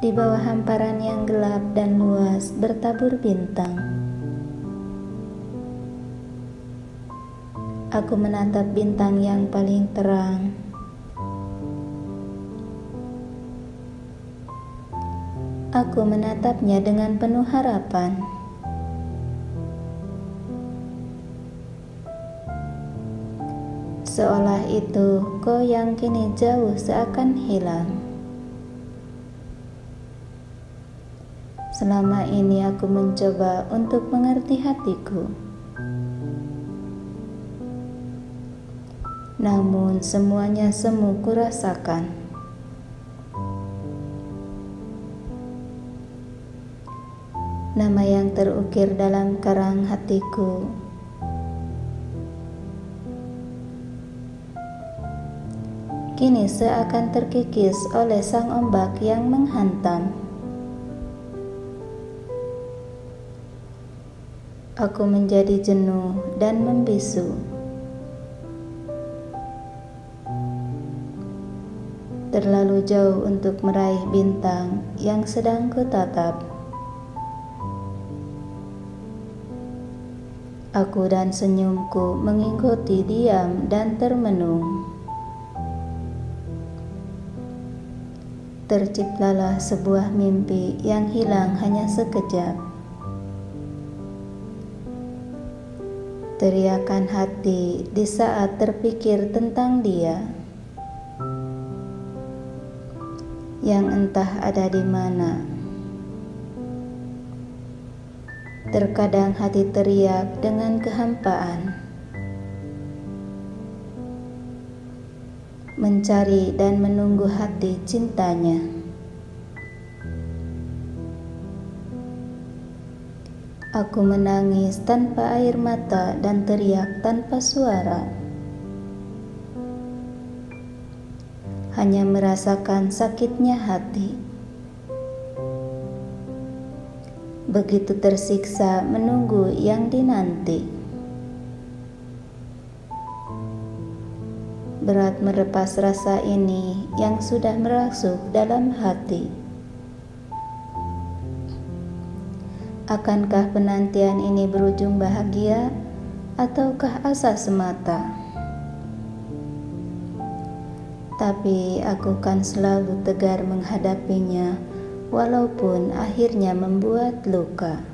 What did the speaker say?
Di bawah hamparan yang gelap dan luas bertabur bintang. Aku menatap bintang yang paling terang. Aku menatapnya dengan penuh harapan. Seolah itu kau yang kini jauh seakan hilang. Selama ini aku mencoba untuk mengerti hatiku. Namun semuanya semu kurasakan. Nama yang terukir dalam karang hatiku kini seakan terkikis oleh sang ombak yang menghantam. Aku menjadi jenuh dan membisu. Terlalu jauh untuk meraih bintang yang sedang kutatap. Aku dan senyumku mengikuti diam dan termenung. Terciptalah sebuah mimpi yang hilang hanya sekejap. Teriakan hati di saat terpikir tentang dia, yang entah ada di mana. Terkadang hati teriak dengan kehampaan, mencari dan menunggu hati cintanya. Aku menangis tanpa air mata dan teriak tanpa suara. Hanya merasakan sakitnya hati. Begitu tersiksa menunggu yang dinanti. Berat melepas rasa ini yang sudah merasuk dalam hati. Akankah penantian ini berujung bahagia ataukah asa semata? Tapi aku kan selalu tegar menghadapinya, walaupun akhirnya membuat luka.